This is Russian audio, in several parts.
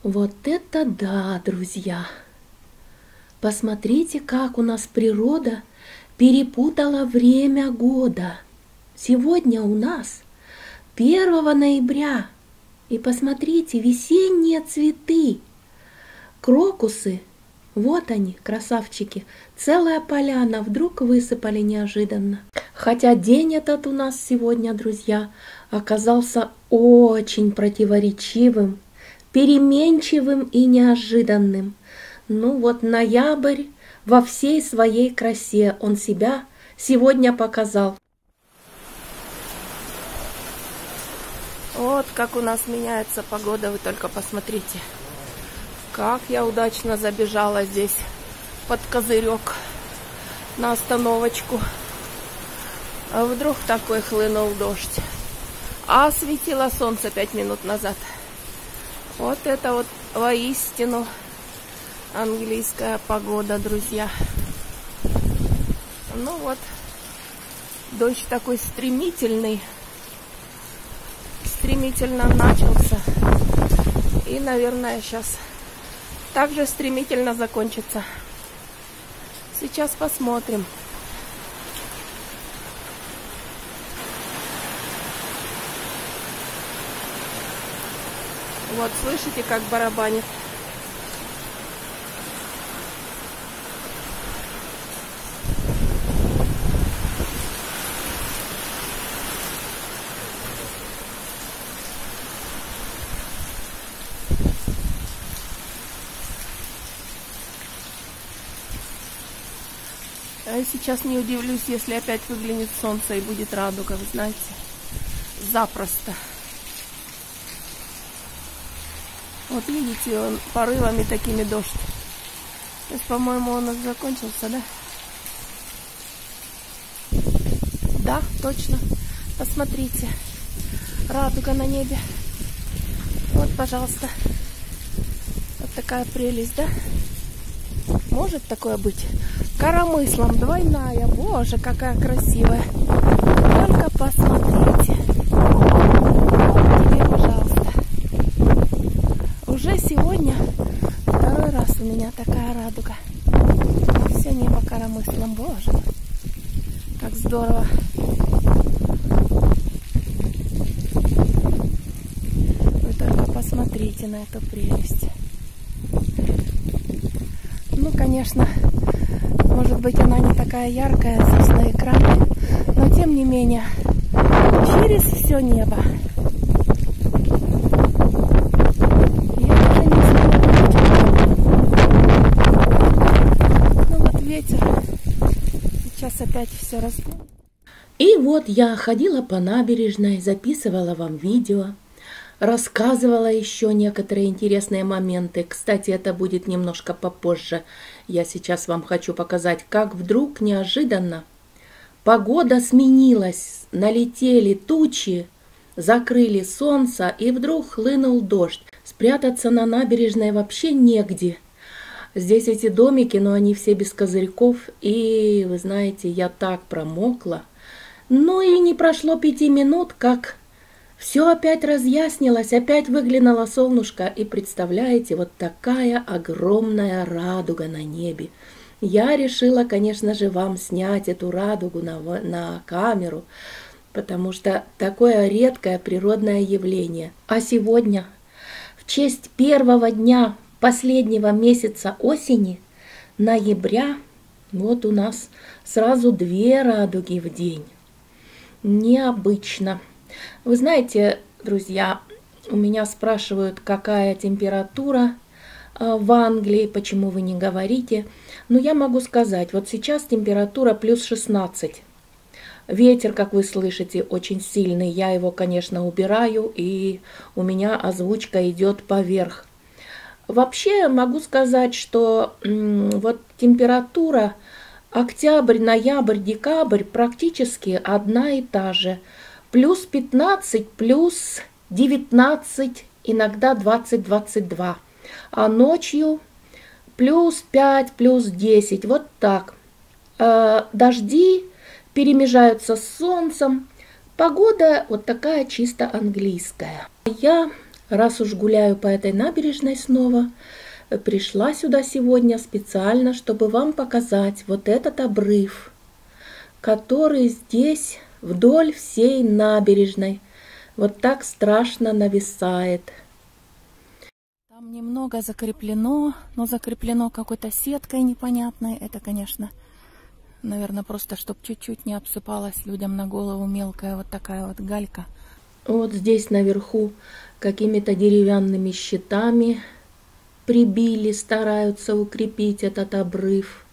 Вот это да, друзья! Посмотрите, как у нас природа перепутала время года. Сегодня у нас 1 ноября. И посмотрите, весенние цветы. Крокусы, вот они, красавчики. Целая поляна вдруг высыпали неожиданно. Хотя день этот у нас сегодня, друзья, оказался очень противоречивым, переменчивым и неожиданным. Ну вот ноябрь во всей своей красе он себя сегодня показал. Вот как у нас меняется погода, вы только посмотрите. Как я удачно забежала здесь под козырек на остановочку. А вдруг такой хлынул дождь. А светило солнце 5 минут назад. Вот это вот воистину английская погода, друзья. Ну вот, дождь такой стремительный. Стремительно начался. И, наверное, сейчас также стремительно закончится. Сейчас посмотрим. Вот, слышите, как барабанит? Я сейчас не удивлюсь, если опять выглянет солнце и будет радуга, вы знаете. Запросто. Вот видите, он порывами такими дождь. То есть, по-моему, он уже закончился, да? Да, точно. Посмотрите. Радуга на небе. Вот, пожалуйста. Вот такая прелесть, да? Может такое быть? Коромыслом двойная. Боже, какая красивая. Только посмотрите. Вот тебе, пожалуйста. Уже сегодня второй раз у меня такая радуга. Все небо коромыслом. Боже, как здорово. Вы только посмотрите на эту прелесть. Ну, конечно, может быть, она не такая яркая здесь на экране, но тем не менее, через все небо. Я даже не знаю. Ну вот ветер. Сейчас опять все разгонит. И вот я ходила по набережной, записывала вам видео, рассказывала еще некоторые интересные моменты. Кстати, это будет немножко попозже. Я сейчас вам хочу показать, как вдруг неожиданно погода сменилась. Налетели тучи, закрыли солнце, и вдруг хлынул дождь. Спрятаться на набережной вообще негде. Здесь эти домики, но они все без козырьков. И, вы знаете, я так промокла. Ну и не прошло 5 минут, как все опять разъяснилось, опять выглянуло солнышко, и представляете, вот такая огромная радуга на небе. Я решила, конечно же, вам снять эту радугу на камеру, потому что такое редкое природное явление. А сегодня, в честь первого дня последнего месяца осени, ноября, вот у нас сразу 2 радуги в день. Необычно. Вы знаете, друзья, у меня спрашивают, какая температура в Англии, почему вы не говорите. Но я могу сказать, вот сейчас температура плюс 16. Ветер, как вы слышите, очень сильный. Я его, конечно, убираю, и у меня озвучка идет поверх. Вообще могу сказать, что вот температура октябрь, ноябрь, декабрь практически одна и та же. Плюс 15, плюс 19, иногда 20-22. А ночью плюс 5, плюс 10. Вот так. Дожди перемежаются с солнцем. Погода вот такая чисто английская. Я Раз уж гуляю по этой набережной снова, пришла сюда сегодня специально, чтобы вам показать вот этот обрыв, который здесь вдоль всей набережной вот так страшно нависает. Там немного закреплено, но закреплено какой-то сеткой непонятной. Это, конечно, наверное, просто, чтобы чуть-чуть не обсыпалась людям на голову мелкая вот такая вот галька. Вот здесь наверху какими-то деревянными щитами прибили, стараются укрепить этот обрыв.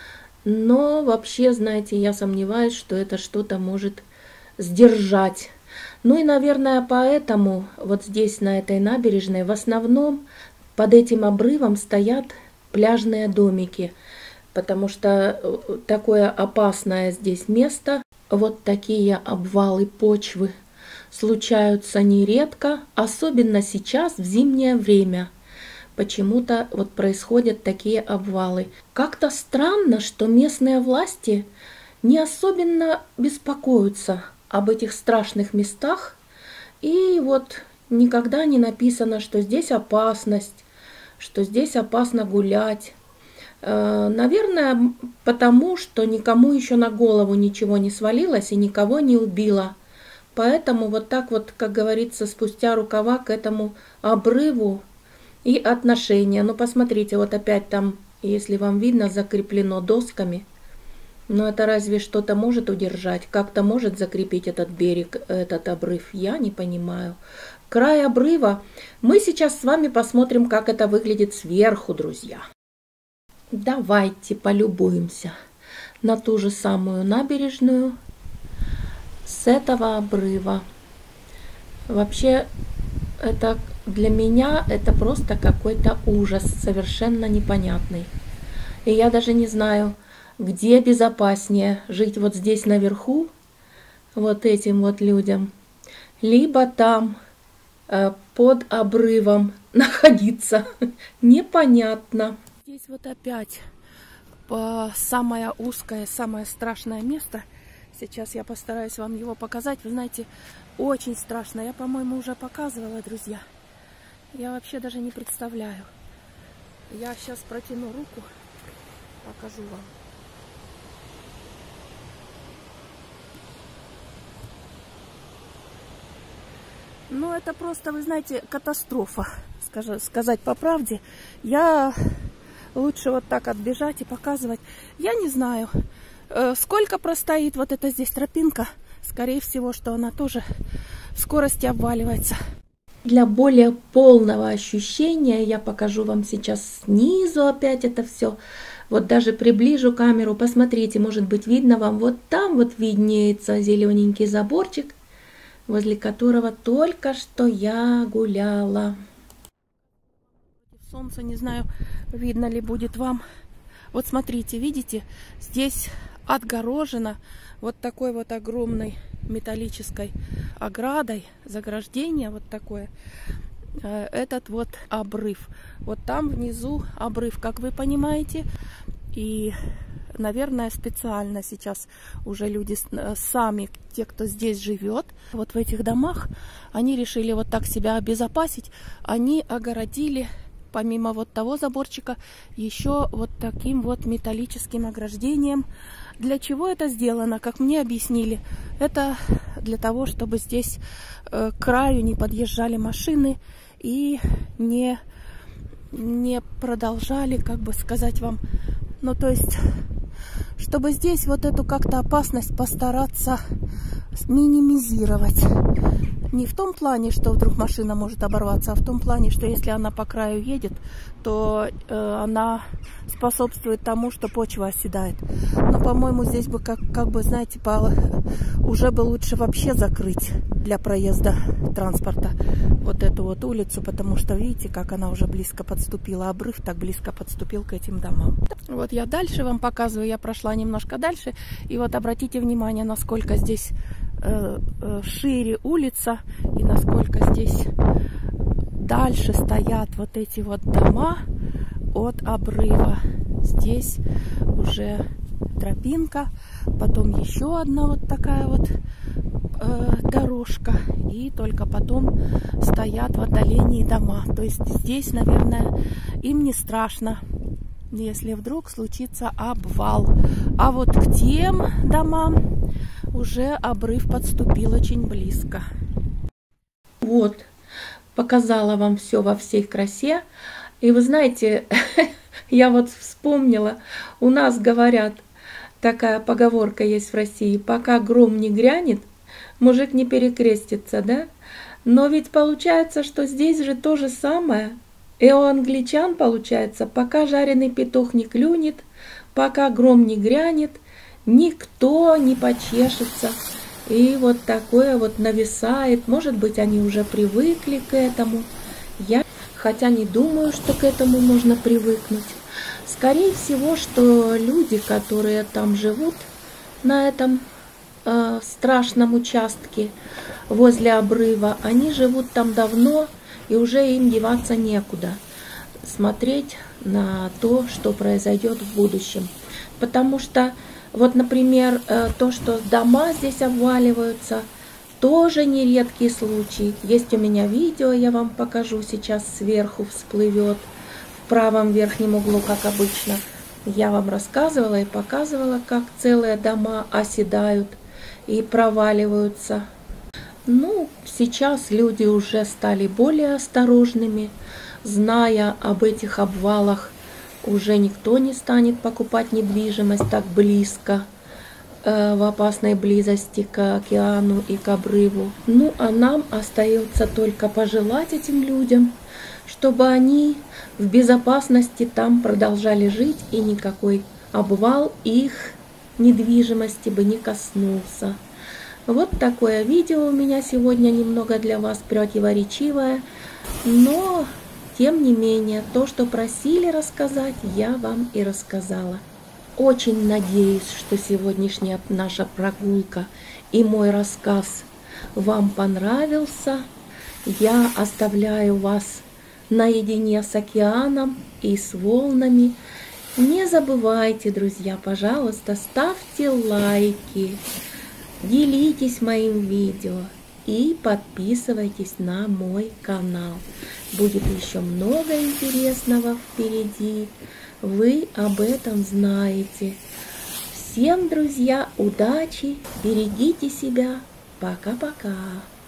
Но вообще, знаете, я сомневаюсь, что это что-то может сдержать. Ну и, наверное, поэтому вот здесь, на этой набережной, в основном под этим обрывом стоят пляжные домики, потому что такое опасное здесь место, вот такие обвалы почвы случаются нередко, особенно сейчас, в зимнее время. Почему-то вот происходят такие обвалы. Как-то странно, что местные власти не особенно беспокоятся об этих страшных местах. И вот никогда не написано, что здесь опасность, что здесь опасно гулять. Наверное, потому что никому еще на голову ничего не свалилось и никого не убило. Поэтому вот так вот, как говорится, спустя рукава к этому обрыву и отношения. Ну, посмотрите, вот опять там, если вам видно, закреплено досками. Но это разве что-то может удержать? Как-то может закрепить этот берег, этот обрыв? Я не понимаю. Край обрыва. Мы сейчас с вами посмотрим, как это выглядит сверху, друзья. Давайте полюбуемся на ту же самую набережную с этого обрыва. Вообще, это для меня это просто какой-то ужас, совершенно непонятный. И я даже не знаю, где безопаснее жить вот здесь наверху, вот этим вот людям, либо там под обрывом находиться. Непонятно. Здесь вот опять самое узкое, самое страшное место. Сейчас я постараюсь вам его показать. Вы знаете, очень страшно. Я, по-моему, уже показывала, друзья. Я вообще даже не представляю. Я сейчас протяну руку, покажу вам. Ну, это просто, вы знаете, катастрофа, сказать по правде. Я лучше вот так отбежать и показывать. Я не знаю, сколько простоит вот эта здесь тропинка. Скорее всего, что она тоже в скорости обваливается. Для более полного ощущения я покажу вам сейчас снизу опять это все. Вот даже приближу камеру, посмотрите, может быть видно вам. Вот там вот виднеется зелененький заборчик, возле которого только что я гуляла. Солнце, не знаю, видно ли будет вам. Вот смотрите, видите, здесь отгорожено вот такой вот огромной металлической оградой, заграждение вот такое, этот вот обрыв. Вот там внизу обрыв, как вы понимаете, и, наверное, специально сейчас уже люди сами, те, кто здесь живет, вот в этих домах, они решили вот так себя обезопасить, они огородили, помимо вот того заборчика, еще вот таким вот металлическим ограждением. Для чего это сделано, как мне объяснили? Это для того, чтобы здесь к краю не подъезжали машины и не продолжали, как бы сказать вам, ну то есть, чтобы здесь вот эту как-то опасность постараться минимизировать. Не в том плане, что вдруг машина может оборваться, а в том плане, что если она по краю едет, то она способствует тому, что почва оседает. Но, по-моему, здесь бы, как бы, знаете, уже бы лучше вообще закрыть для проезда транспорта вот эту вот улицу, потому что, видите, как она уже близко подступила, обрыв так близко подступил к этим домам. Вот я дальше вам показываю, я прошла немножко дальше, и вот обратите внимание, насколько здесь шире улица и насколько здесь дальше стоят вот эти вот дома от обрыва. Здесь уже тропинка, потом еще одна вот такая вот дорожка, и только потом стоят в отдалении дома. То есть здесь, наверное, им не страшно, если вдруг случится обвал. А вот к тем домам уже обрыв подступил очень близко. Вот, показала вам все во всей красе. И вы знаете, я вот вспомнила, у нас говорят, такая поговорка есть в России: пока гром не грянет, мужик не перекрестится, да? Но ведь получается, что здесь же то же самое. И у англичан получается, пока жареный петух не клюнет, пока гром не грянет, никто не почешется. И вот такое вот нависает. Может быть, они уже привыкли к этому. Я, хотя не думаю, что к этому можно привыкнуть. Скорее всего, что люди, которые там живут, на этом страшном участке возле обрыва, они живут там давно, и уже им деваться некуда. Смотреть на то, что произойдет в будущем. Потому что, вот, например, то, что дома здесь обваливаются, тоже нередкий случай. Есть у меня видео, я вам покажу, сейчас сверху всплывет, в правом верхнем углу, как обычно. Я вам рассказывала и показывала, как целые дома оседают и проваливаются. Ну, сейчас люди уже стали более осторожными, зная об этих обвалах, уже никто не станет покупать недвижимость так близко, в опасной близости к океану и к обрыву. Ну, а нам остается только пожелать этим людям, чтобы они в безопасности там продолжали жить, и никакой обвал их недвижимости бы не коснулся. Вот такое видео у меня сегодня, немного для вас противоречивое, но тем не менее, то, что просили рассказать, я вам и рассказала. Очень надеюсь, что сегодняшняя наша прогулка и мой рассказ вам понравился. Я оставляю вас наедине с океаном и с волнами. Не забывайте, друзья, пожалуйста, ставьте лайки, делитесь моим видео и подписывайтесь на мой канал. Будет еще много интересного впереди. Вы об этом знаете. Всем, друзья, удачи, берегите себя. Пока-пока.